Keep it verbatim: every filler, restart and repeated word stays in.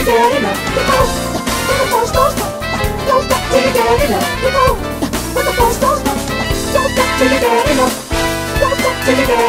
you get enough. Keep on, when the force goes up. Don't stop till you get enough. Keep on, when the force goes up. Don't stop till you get enough. Don't stop till you get